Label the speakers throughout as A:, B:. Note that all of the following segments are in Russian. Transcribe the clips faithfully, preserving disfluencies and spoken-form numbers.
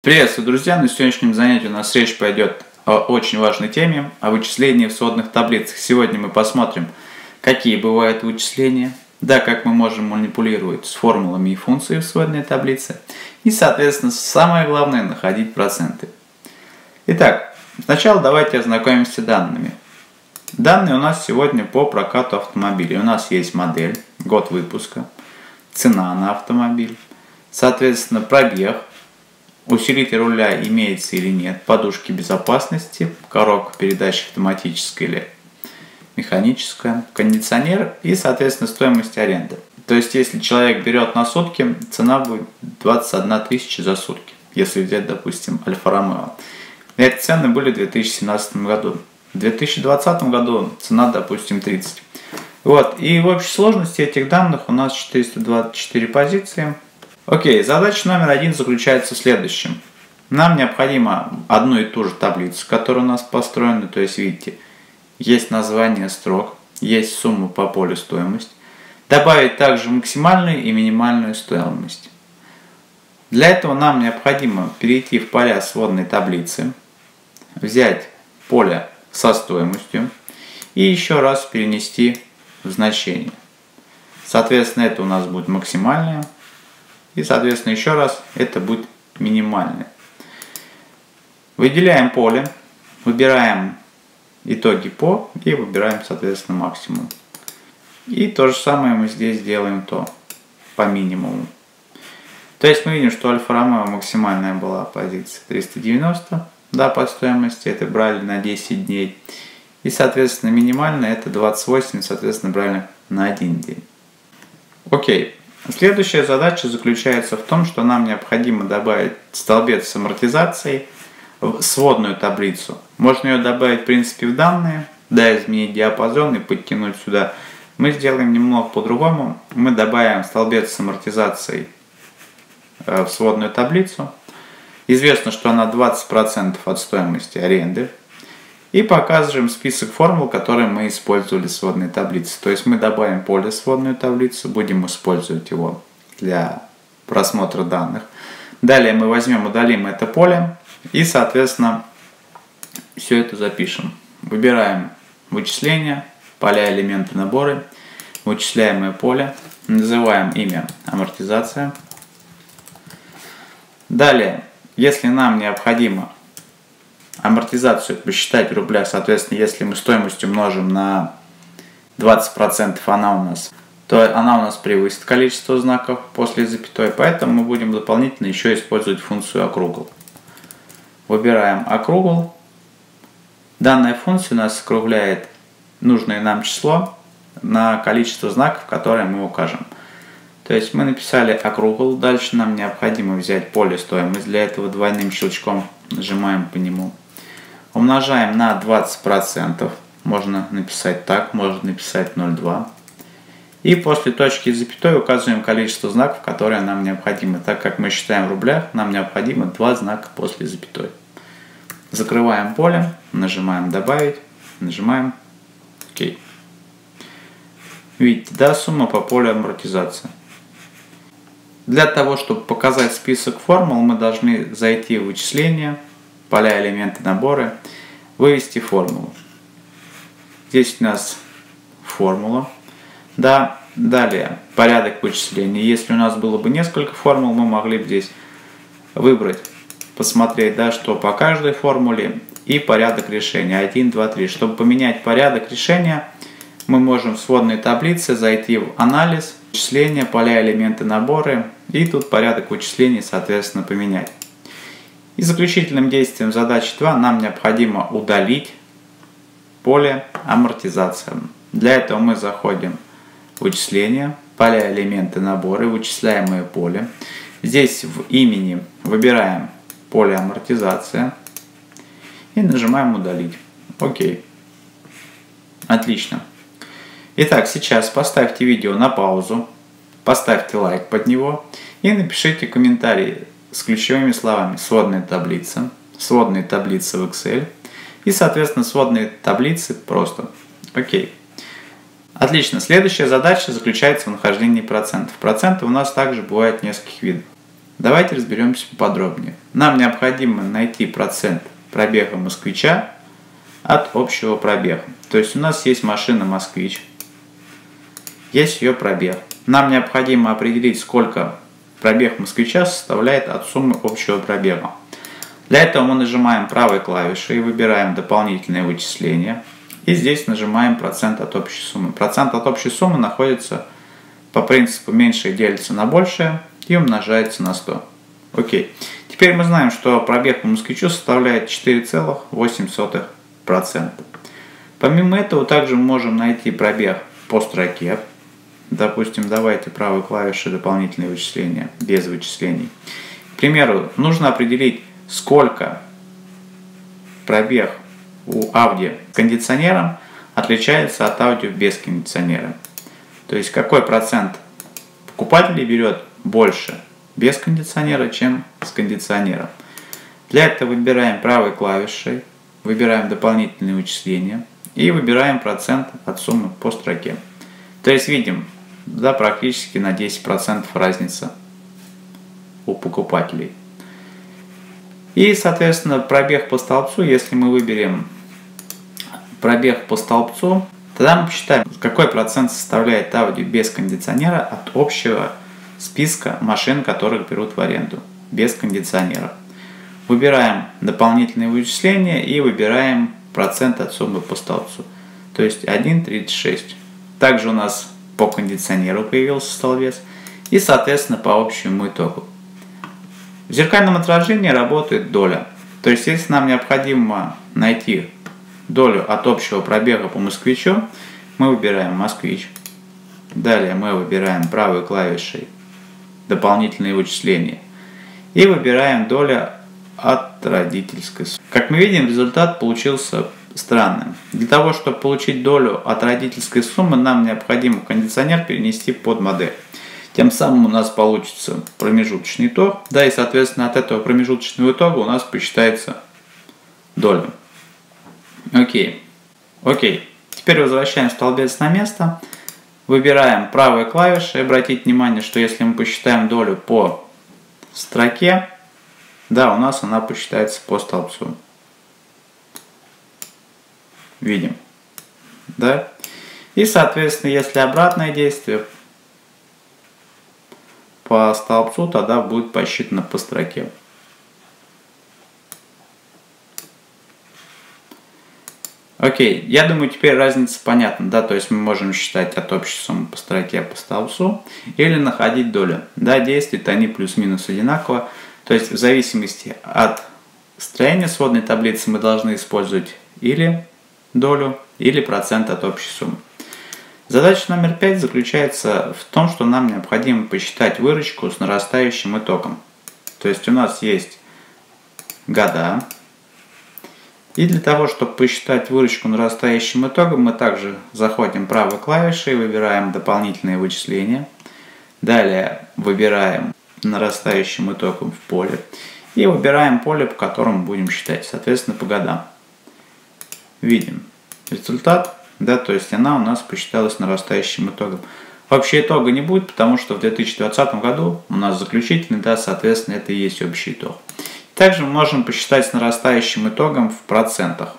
A: Приветствую, друзья! На сегодняшнем занятии у нас речь пойдет о очень важной теме, о вычислении в сводных таблицах. Сегодня мы посмотрим, какие бывают вычисления, да, как мы можем манипулировать с формулами и функциями в сводной таблице, и, соответственно, самое главное, находить проценты. Итак, сначала давайте ознакомимся с данными. Данные у нас сегодня по прокату автомобилей. У нас есть модель, год выпуска, цена на автомобиль, соответственно, пробег, усилитель руля имеется или нет, подушки безопасности, коробка передач автоматическая или механическая, кондиционер и, соответственно, стоимость аренды. То есть, если человек берет на сутки, цена будет двадцать одна тысяча за сутки, если взять, допустим, Альфа-Ромео. Эти цены были в две тысячи семнадцатом году. В две тысячи двадцатом году цена, допустим, тридцать. Вот, и в общей сложности этих данных у нас четыреста двадцать четыре позиции. Окей, задача номер один заключается в следующем. Нам необходимо одну и ту же таблицу, которая у нас построена, то есть, видите, есть название строк, есть сумма по полю стоимость, добавить также максимальную и минимальную стоимость. Для этого нам необходимо перейти в поля сводной таблицы, взять поле со стоимостью и еще раз перенести в значение. Соответственно, это у нас будет максимальное. И, соответственно, еще раз, это будет минимальное. Выделяем поле, выбираем итоги по и выбираем, соответственно, максимум. И то же самое мы здесь делаем то по минимуму. То есть мы видим, что Альфа-Ромео максимальная была позиция триста девяносто, да, по стоимости, это брали на десять дней. И, соответственно, минимальная это двадцать восемь, соответственно, брали на один день. Окей. Следующая задача заключается в том, что нам необходимо добавить столбец с амортизацией в сводную таблицу. Можно ее добавить, в принципе, в данные, да, изменить диапазон и подтянуть сюда. Мы сделаем немного по-другому. Мы добавим столбец с амортизацией в сводную таблицу. Известно, что она двадцать процентов от стоимости аренды. И показываем список формул, которые мы использовали в сводной таблице. То есть мы добавим поле в сводную таблицу, будем использовать его для просмотра данных. Далее мы возьмем, удалим это поле и, соответственно, все это запишем. Выбираем вычисления, поля, элементы, наборы, вычисляемое поле, называем имя амортизация. Далее, если нам необходимо амортизацию посчитать в рублях, соответственно, если мы стоимость умножим на двадцать процентов, она у нас, то она у нас превысит количество знаков после запятой, поэтому мы будем дополнительно еще использовать функцию округл. Выбираем округл. Данная функция у нас округляет нужное нам число на количество знаков, которые мы укажем. То есть мы написали округл, дальше нам необходимо взять поле стоимость, для этого двойным щелчком нажимаем по нему. Умножаем на двадцать процентов, можно написать так, можно написать ноль целых две десятых. И после точки и запятой указываем количество знаков, которые нам необходимо. Так как мы считаем в рублях, нам необходимо два знака после запятой. Закрываем поле, нажимаем добавить, нажимаем ОК. Видите, да, сумма по полю амортизации. Для того, чтобы показать список формул, мы должны зайти в вычисления, поля, элементы, наборы, вывести формулу. Здесь у нас формула. Да, далее порядок вычисления. Если у нас было бы несколько формул, мы могли бы здесь выбрать, посмотреть, да, что по каждой формуле и порядок решения один, два, три. Чтобы поменять порядок решения, мы можем в сводной таблице зайти в анализ, вычисления, поля, элементы, наборы, и тут порядок вычислений, соответственно, поменять. И заключительным действием задачи два нам необходимо удалить поле амортизация. Для этого мы заходим в вычисления, поля, элементы, наборы, вычисляемое поле. Здесь в имени выбираем поле амортизация и нажимаем удалить. Окей. Отлично. Итак, сейчас поставьте видео на паузу, поставьте лайк под него и напишите комментарии с ключевыми словами «сводная таблица», «сводные таблицы в Excel» и, соответственно, «сводные таблицы» просто. Окей. Отлично. Следующая задача заключается в нахождении процентов. Проценты у нас также бывают нескольких видов. Давайте разберемся подробнее. нам необходимо найти процент пробега москвича от общего пробега. То есть у нас есть машина москвич, есть ее пробег. Нам необходимо определить, сколько пробег москвича составляет от суммы общего пробега. Для этого мы нажимаем правой клавишей и выбираем дополнительное вычисление. И здесь нажимаем процент от общей суммы. Процент от общей суммы находится по принципу меньшее делится на большее и умножается на сто. Окей. Теперь мы знаем, что пробег по москвичу составляет четыре целых восемь сотых процента. Помимо этого, также мы можем найти пробег по строке. Допустим, давайте правой клавишей дополнительные вычисления, без вычислений. К примеру, нужно определить, сколько пробег у Audi с кондиционером отличается от Audi без кондиционера. То есть, какой процент покупателей берет больше без кондиционера, чем с кондиционером. Для этого выбираем правой клавишей, выбираем дополнительные вычисления и выбираем процент от суммы по строке. То есть, видим, да, практически на десять процентов разница у покупателей. И, соответственно, пробег по столбцу, если мы выберем пробег по столбцу, тогда мы посчитаем, какой процент составляет Audi без кондиционера от общего списка машин, которые берут в аренду без кондиционера. Выбираем дополнительные вычисления и выбираем процент от суммы по столбцу. То есть один целых тридцать шесть сотых. Также у нас по кондиционеру появился столбец и, соответственно, по общему итогу. В зеркальном отражении работает доля. То есть, если нам необходимо найти долю от общего пробега по москвичу, мы выбираем москвич. Далее мы выбираем правой клавишей дополнительные вычисления и выбираем долю от родительской суммы. Как мы видим, результат получился странным. Для того, чтобы получить долю от родительской суммы, нам необходимо кондиционер перенести под модель. Тем самым у нас получится промежуточный итог. Да, и, соответственно, от этого промежуточного итога у нас посчитается доля. Окей. Окей. Теперь возвращаем столбец на место. Выбираем правой клавишей. Обратите внимание, что если мы посчитаем долю по строке, да, у нас она посчитается по столбцу. Видим. Да? И, соответственно, если обратное действие по столбцу, тогда будет посчитано по строке. Окей, я думаю, теперь разница понятна, да, то есть мы можем считать от общей суммы по строке по столбцу или находить долю. Да, действуют они плюс-минус одинаково, то есть в зависимости от строения сводной таблицы мы должны использовать или долю, или процент от общей суммы. Задача номер пять заключается в том, что нам необходимо посчитать выручку с нарастающим итогом. То есть у нас есть года. И для того, чтобы посчитать выручку нарастающим итогом, мы также заходим правой клавишей, выбираем дополнительные вычисления. Далее выбираем нарастающим итогом в поле. И выбираем поле, по которому будем считать, соответственно, по годам. Видим результат. Да, то есть она у нас посчиталась нарастающим итогом. Вообще итога не будет, потому что в две тысячи двадцатом году у нас заключительный, да, соответственно, это и есть общий итог. Также мы можем посчитать с нарастающим итогом в процентах.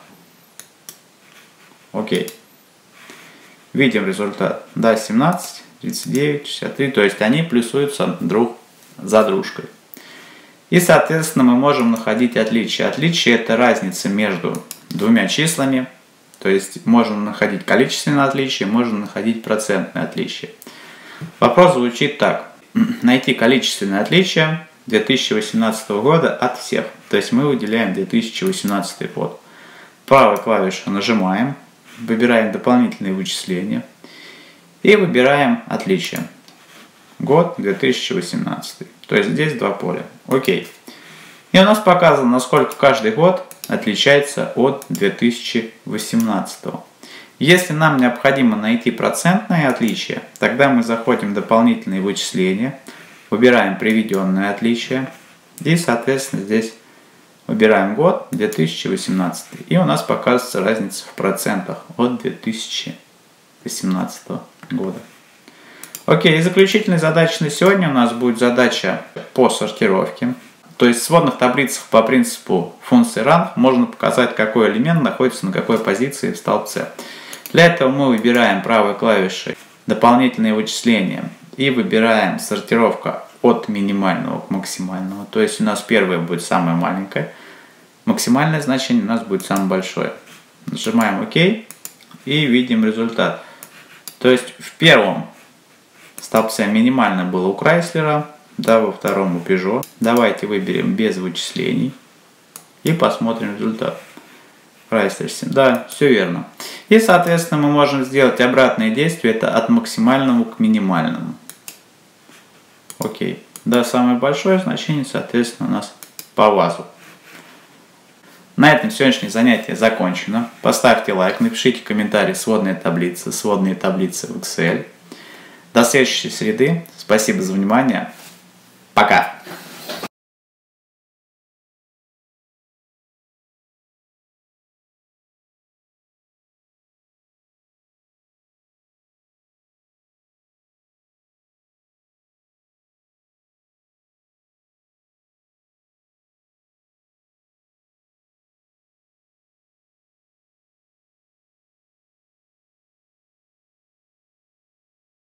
A: Окей. Видим результат. Да, семнадцать, тридцать девять, шестьдесят три, то есть они плюсуются друг за дружкой. И, соответственно, мы можем находить отличия. Отличие – это разница между двумя числами. То есть можно находить количественное отличие, можно находить процентное отличие. Вопрос звучит так. Найти количественное отличие две тысячи восемнадцатого года от всех. То есть мы выделяем две тысячи восемнадцатый год. Правой клавишей нажимаем, выбираем дополнительные вычисления и выбираем отличие. Год две тысячи восемнадцатый. То есть здесь два поля. Окей. И у нас показано, насколько каждый год отличается от две тысячи восемнадцатого. Если нам необходимо найти процентное отличие, тогда мы заходим в дополнительные вычисления, выбираем приведенное отличие и, соответственно, здесь выбираем год две тысячи восемнадцатый. И у нас показывается разница в процентах от две тысячи восемнадцатого года. Окей, и заключительной задачей на сегодня у нас будет задача по сортировке. То есть в сводных таблицах по принципу функции rank можно показать, какой элемент находится на какой позиции в столбце. Для этого мы выбираем правой клавишей дополнительные вычисления и выбираем сортировка от минимального к максимальному. То есть у нас первое будет самое маленькое, максимальное значение у нас будет самое большое. Нажимаем ОК и видим результат. То есть в первом столбце минимально было у Chrysler, да, во втором у Peugeot. Давайте выберем без вычислений и посмотрим результат. Chrysler семь. Да, все верно. И, соответственно, мы можем сделать обратное действие, это от максимального к минимальному. Окей. Да, самое большое значение, соответственно, у нас по вазу. На этом сегодняшнее занятие закончено. Поставьте лайк, напишите комментарий сводные таблицы, сводные таблицы в Excel. До следующей среды. Спасибо за внимание. Пока.